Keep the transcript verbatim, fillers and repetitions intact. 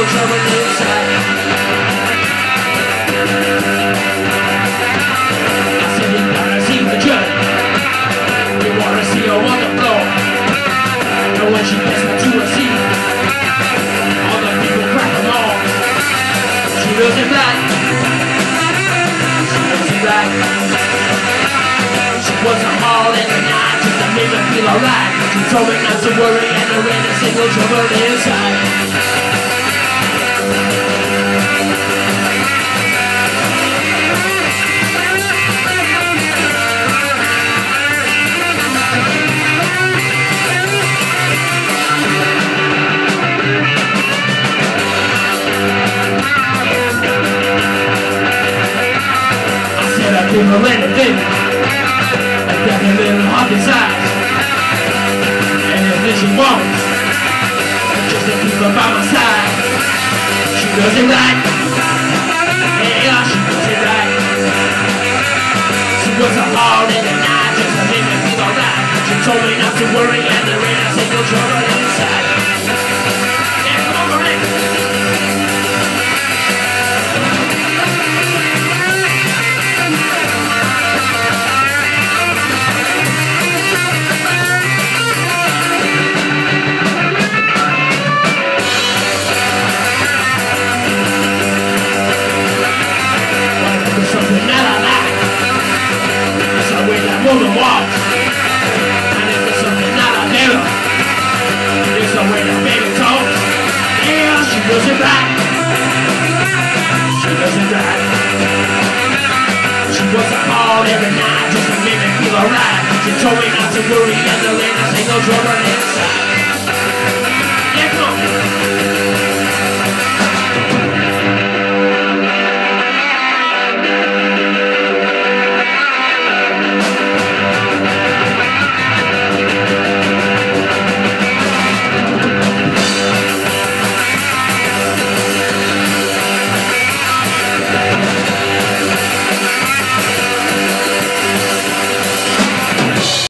trouble inside. I said you gotta see the judge. You wanna see her on the floor. And when she gets into a seat, all the people crack along. She doesn't like. She doesn't like. She was a hall in the night just to make me feel alright. She told me not to worry and there ain't a single trouble inside. Give her anything, like that her little heart desires. Anything she wants, just to keep her by my side. She does it right, yeah, she does it right. She was a hard in the night just to make me feel alright. She told me not to worry and there ain't a single trouble inside. Yeah, come on, Marie. Woman walks, and if there's something that I never, it's the way that baby talks. Yeah, she does it right. She does it right. She works hard every night just to make me feel alright. She told me not to worry and there ain't a single trouble inside.